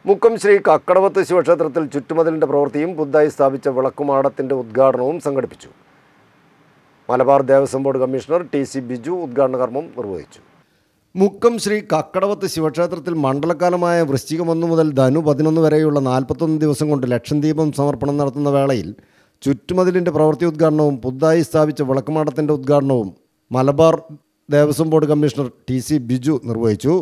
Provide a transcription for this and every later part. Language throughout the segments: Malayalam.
മുക്കം ശ്രീ കക്കടവത്ത് ശിവക്ഷേത്രത്തിൽ ചുറ്റുമതിലിൻ്റെ പ്രവൃത്തിയും പുതുതായി സ്ഥാപിച്ച വിളക്കുമാടത്തിൻ്റെ ഉദ്ഘാടനവും സംഘടിപ്പിച്ചു. Malabar Devaswom board commissioner ടി.സി. C ഉദ്ഘാടന കർമ്മം നിർവഹിച്ചു. മുക്കം ശ്രീ കക്കടവത്ത് ശിവക്ഷേത്രത്തിൽ മണ്ഡലകാലമായ വൃശ്ചികം 1 മുതൽ ധനു 11 വരെയുള്ള 41 ദിവസം കൊണ്ട് ലക്ഷദ്വീപം സമർപ്പണം നടത്തുന്ന വേളയിൽ ചുറ്റുമതിലിൻ്റെ പ്രവൃത്തി ഉദ്ഘാടനവും പുതുതായി സ്ഥാപിച്ച വിളക്കുമാടത്തിൻ്റെ ഉദ്ഘാടനവും മലബാർ ദേവസ്വം ബോർഡ് കമ്മീഷണർ ടി.സി. ബിജു നിർവഹിച്ചു.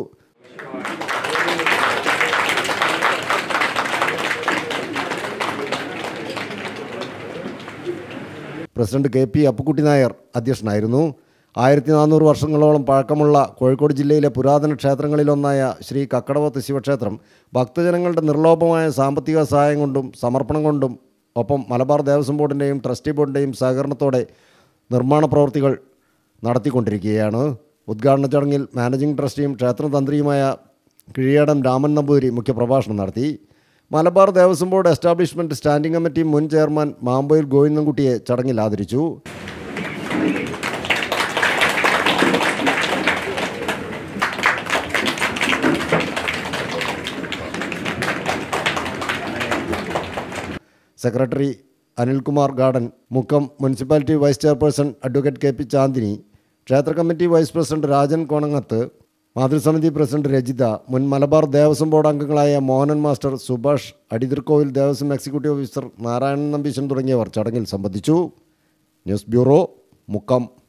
President K P. അപ്പുക്കുട്ടി നായർ അധ്യക്ഷനായിരുന്നു. 1400 വർഷങ്ങളോളം പഴക്കമുള്ള കോഴിക്കോട് ജില്ലയിലെ പുരാതന ക്ഷേത്രങ്ങളിലൊന്നായ ശ്രീ കക്കടവത്ത് ശിവക്ഷേത്രം ഭക്തജനങ്ങളുടെ നിർലോഭമായ സാമ്പത്തിക സഹായം കൊണ്ടും സമർപ്പണം കൊണ്ടും ഒപ്പം മലബാർ ദേവസ്വം ബോർഡിൻ്റെയും ട്രസ്റ്റി ബോർഡിൻ്റെയും സഹകരണത്തോടെ നിർമ്മാണ പ്രവൃത്തികൾ നടത്തിക്കൊണ്ടിരിക്കുകയാണ്. ഉദ്ഘാടന ചടങ്ങിൽ മാനേജിംഗ് ട്രസ്റ്റിയും ക്ഷേത്രതന്ത്രിയുമായ കിഴിയാടൻ രാമൻ നമ്പൂതിരി മുഖ്യപ്രഭാഷണം നടത്തി. Malabar Devaswom board establishment standing committee മുൻ ചെയർമാൻ മാമ്പോയിൽ ഗോവിന്ദൻകുട്ടിയെ ചടങ്ങിൽ ആദരിച്ചു. Secretary Anilkumar garden, Mukkam municipality vice chairperson advocate K P. Chandini, ക്ഷേത്ര committee vice president Rajan Konangath, മാതൃസമിതി പ്രസിഡന്റ് രജിത, മുൻ മലബാർ ദേവസ്വം ബോർഡ് അംഗങ്ങളായ Mohanan master, Subhash, Adithirkovil Devaswom executive officer Narayanan Nambeesan തുടങ്ങിയവർ ചടങ്ങിൽ സംബന്ധിച്ചു. News bureau, Mukkam.